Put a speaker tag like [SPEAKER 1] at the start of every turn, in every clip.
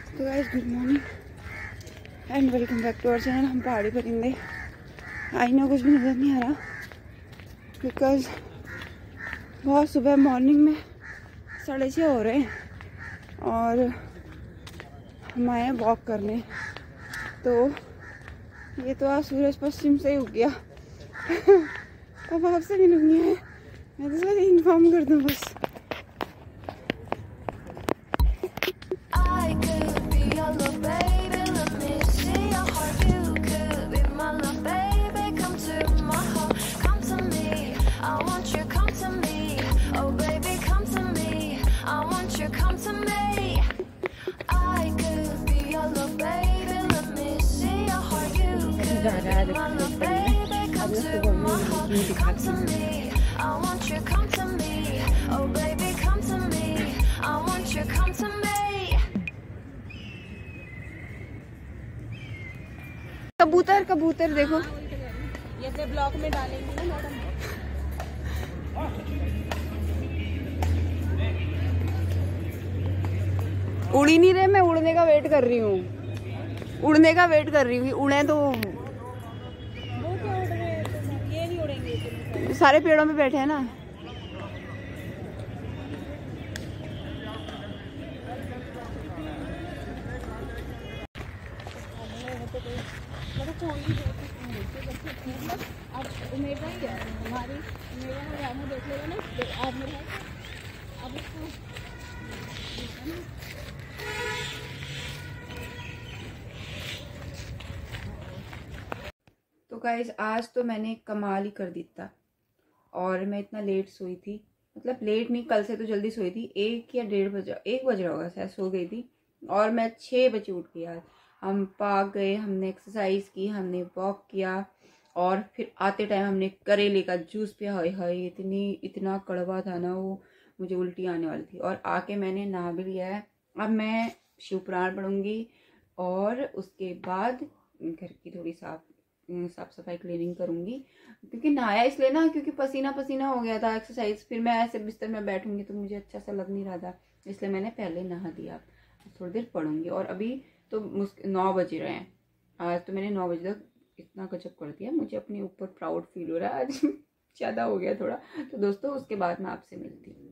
[SPEAKER 1] तो guys good morning and welcome back to our channel. Hum Pahadi परिंदे। I know कुछ भी नज़र नहीं आ रहा बिकॉज बहुत सुबह मॉर्निंग में 6:30 हो रहे हैं और हम आए हैं वॉक करने। तो ये तो आज सूरज पश्चिम से ही उग गया। अब आपसे मिलूंगी मैं तो सर इन्फॉर्म कर दूँ बस। कबूतर कबूतर देखो,
[SPEAKER 2] ये अपने ब्लॉक में डालेंगे ना मैडम।
[SPEAKER 1] उड़ ही नहीं रहे। मैं उड़ने का वेट कर रही हूँ, उड़ने का वेट कर रही हूँ। उड़े तो
[SPEAKER 2] वो क्या उड़ रहे हैं? ये नहीं उड़ेंगे।
[SPEAKER 1] सारे पेड़ों पे बैठे हैं ना। तो गाइस आज तो मैंने कमाल ही कर दी था। और मैं इतना लेट सोई थी, मतलब लेट नहीं, कल से तो जल्दी सोई थी। 1 बज रहा होगा शायद, सो गई थी। और मैं 6 बजे उठ गई आज। हम पार्क गए, हमने एक्सरसाइज की, हमने वॉक किया और फिर आते टाइम हमने करेले का जूस पिया। हाय हाय इतना कड़वा था ना वो, मुझे उल्टी आने वाली थी। और आके मैंने नहा भी लिया है। अब मैं शिव पुराण पढ़ूंगी और उसके बाद घर की थोड़ी साफ सफाई क्लीनिंग करूंगी। क्योंकि नहाया इसलिए ना, क्योंकि पसीना पसीना हो गया था एक्सरसाइज। फिर मैं ऐसे बिस्तर में बैठूंगी तो मुझे अच्छा सा लग नहीं रहा था, इसलिए मैंने पहले नहा दिया। थोड़ी देर पढ़ूंगी। और अभी तो 9 बज रहे हैं। आज तो मैंने 9 बजे तक इतना गजब कर दिया। मुझे अपने ऊपर प्राउड फील हो रहा है आज। ज़्यादा हो गया थोड़ा। तो दोस्तों उसके बाद मैं आपसे मिलती हूँ।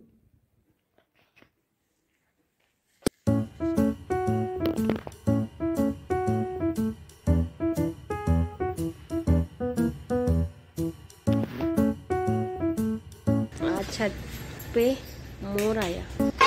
[SPEAKER 2] छत पे मोर आया।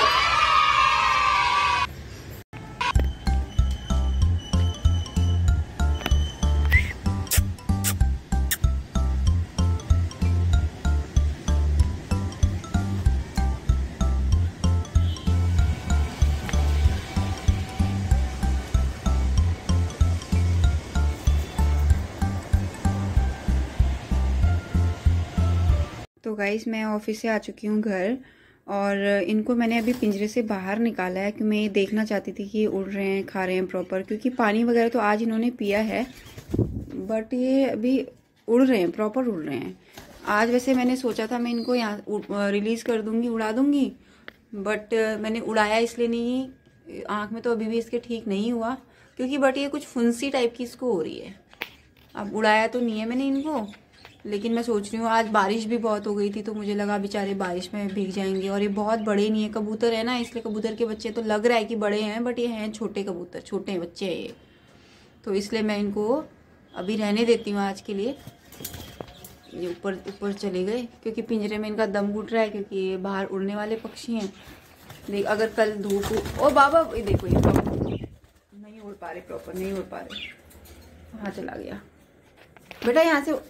[SPEAKER 1] तो गाइस मैं ऑफिस से आ चुकी हूँ घर। और इनको मैंने अभी पिंजरे से बाहर निकाला है कि मैं ये देखना चाहती थी कि ये उड़ रहे हैं, खा रहे हैं प्रॉपर। क्योंकि पानी वगैरह तो आज इन्होंने पिया है, बट ये अभी उड़ रहे हैं, प्रॉपर उड़ रहे हैं। आज वैसे मैंने सोचा था मैं इनको यहाँ रिलीज कर दूंगी, उड़ा दूंगी, बट मैंने उड़ाया इसलिए नहीं। आँख में तो अभी भी इसके ठीक नहीं हुआ क्योंकि बट ये कुछ फुंसी टाइप की इसको हो रही है। अब उड़ाया तो नहीं है मैंने इनको, लेकिन मैं सोच रही हूँ आज बारिश भी बहुत हो गई थी तो मुझे लगा बेचारे बारिश में भीग जाएंगे। और ये बहुत बड़े नहीं है, कबूतर है ना, इसलिए कबूतर के बच्चे तो लग रहा है कि बड़े हैं, बट ये हैं छोटे कबूतर, छोटे बच्चे हैं ये। तो इसलिए मैं इनको अभी रहने देती हूँ आज के लिए। ये ऊपर ऊपर चले गए क्योंकि पिंजरे में इनका दम घुट रहा है, क्योंकि ये बाहर उड़ने वाले पक्षी हैं। देख अगर कल धूप ओ बाबा ये देखो, ये नहीं उड़ पा रहे, प्रॉपर नहीं उड़ पा रहे। वहाँ चला गया बेटा, यहाँ से।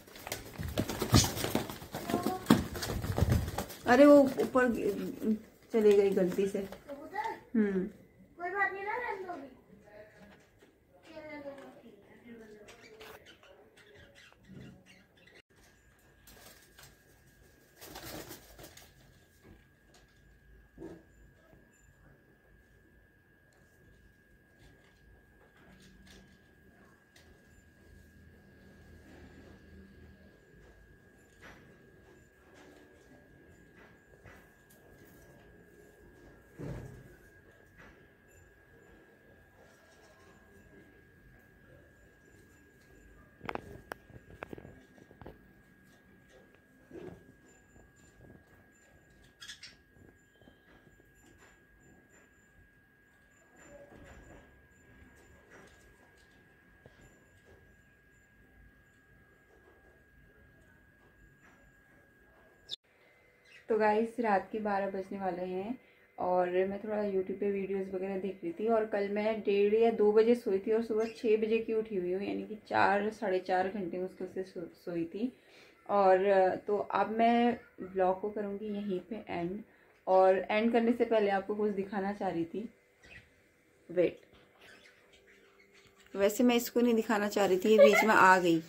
[SPEAKER 1] अरे वो ऊपर चली गई गलती से। कोई बात नहीं ना। तो गाइस रात के 12 बजने वाले हैं और मैं थोड़ा यूट्यूब पे वीडियोस वगैरह देख रही थी। और कल मैं 1:30 या 2 बजे सोई थी और सुबह 6 बजे की उठी हुई हूँ, यानी कि 4-4.5 घंटे मुश्किल से सोई थी। और तो अब मैं व्लॉग को करूँगी यहीं पे एंड। और एंड करने से पहले आपको कुछ दिखाना चाह रही थी। वेट, वैसे मैं इसको नहीं दिखाना चाह रही थी, ये बीच में आ गई।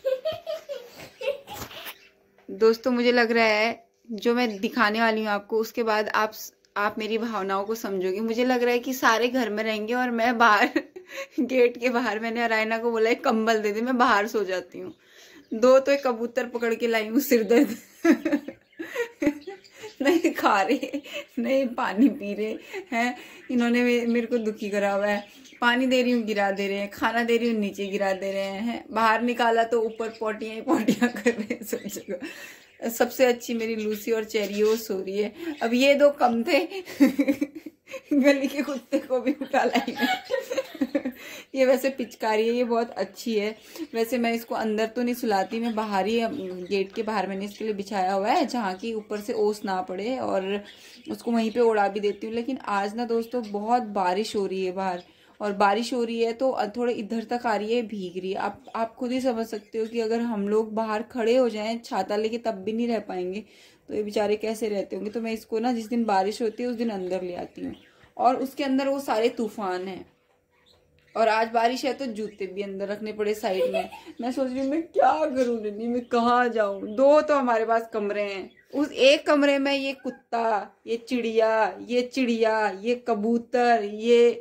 [SPEAKER 1] दोस्तों मुझे लग रहा है जो मैं दिखाने वाली हूँ आपको, उसके बाद आप मेरी भावनाओं को समझोगे। मुझे लग रहा है कि सारे घर में रहेंगे और मैं बाहर गेट के बाहर, मैंने अरायना को बोला एक कंबल दे दे, मैं बाहर सो जाती हूँ। 2 तो एक कबूतर पकड़ के लाई हूँ, सिर दर्द नहीं खा रहे, नहीं पानी पी रहे हैं, इन्होंने मेरे को दुखी करा हुआ है। पानी दे रही हूँ गिरा दे रहे हैं, खाना दे रही हूँ नीचे गिरा दे रहे हैं, बाहर निकाला तो ऊपर पोटियां ही पोटियां कर रहे हैं सब जगह। सबसे अच्छी मेरी लूसी और चेरी वो सो रही है। अब ये 2 कम थे गली के कुत्ते को भी उठा लाई ये वैसे पिचकारी है, ये बहुत अच्छी है। वैसे मैं इसको अंदर तो नहीं सुलाती, मैं बाहर ही, गेट के बाहर मैंने इसके लिए बिछाया हुआ है जहाँ की ऊपर से ओस ना पड़े, और उसको वहीं पे उड़ा भी देती हूँ। लेकिन आज ना दोस्तों बहुत बारिश हो रही है बाहर, और बारिश हो रही है तो थोड़े इधर तक आ रही है, भीग रही है। आप खुद ही समझ सकते हो कि अगर हम लोग बाहर खड़े हो जाएं छाता लेके तब भी नहीं रह पाएंगे, तो ये बेचारे कैसे रहते होंगे। तो मैं इसको ना जिस दिन बारिश होती है उस दिन अंदर ले आती हूँ, और उसके अंदर वो सारे तूफान हैं। और आज बारिश है तो जूते भी अंदर रखने पड़े साइड में। मैं सोच रही हूँ मैं क्या करूँ नन्ही, मैं कहाँ जाऊँ। 2 तो हमारे पास कमरे हैं, उस एक कमरे में ये कुत्ता, ये चिड़िया, ये कबूतर, ये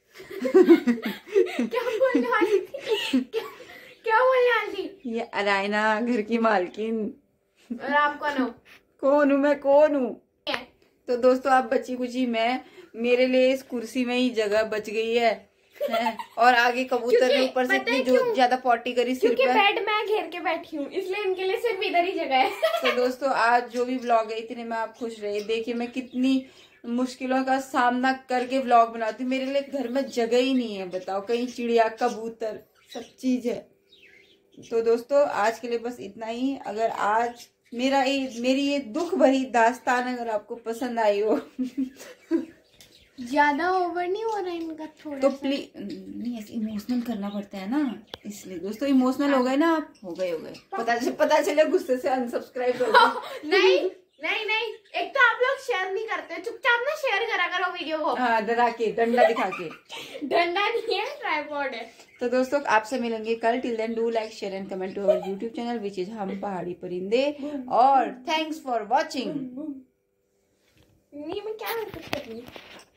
[SPEAKER 2] क्या बोलने वाली थी? क्या बोलने वाली थी?
[SPEAKER 1] ये अरायना घर की मालकिन।
[SPEAKER 2] और आप कौन हो?
[SPEAKER 1] कौन हूँ मैं, कौन हूँ? तो दोस्तों आप बची कुची, मैं मेरे लिए इस कुर्सी में ही जगह बच गई है। और आगे कबूतर ने ऊपर से इतनी जो ज्यादा पॉटी करी सिर पर,
[SPEAKER 2] बेड मैं घेर के बैठी हूँ, इसलिए इनके लिए सिर्फ इधर ही जगह है।
[SPEAKER 1] तो दोस्तों आज जो भी व्लॉग है इतने में आप खुश रहे। देखिए मैं कितनी मुश्किलों का सामना करके व्लॉग बनाती हूँ, मेरे लिए घर में जगह ही नहीं है, बताओ, कहीं चिड़िया कबूतर सब चीज है। तो दोस्तों आज के लिए बस इतना ही। अगर आज मेरी ये दुख भरी दास्तान अगर आपको पसंद आई हो
[SPEAKER 2] ज्यादा ओवर नहीं हो रहा इनका थोड़ा
[SPEAKER 1] तो प्लीज, नहीं ऐसे इमोशनल करना पड़ता है ना, इसलिए दोस्तों इमोशनल हो गए ना आप, हो गए पता चले गुस्से से अनसब्सक्राइब कर दो।
[SPEAKER 2] नहीं, एक तो आप लोग शेयर नहीं करते, चुपचाप ना शेयर करा करो वीडियो को।
[SPEAKER 1] हाँ, डरा के, डंडा दिखा के।
[SPEAKER 2] डंडा नहीं है, ट्राइपॉड है।
[SPEAKER 1] तो दोस्तों आपसे मिलेंगे कल। Till then do like share and comment to our YouTube channel which is Hum Pahadi परिंदे। और थैंक्स फॉर वॉचिंग।
[SPEAKER 2] नहीं मैं क्या हरकत कर रही हूँ?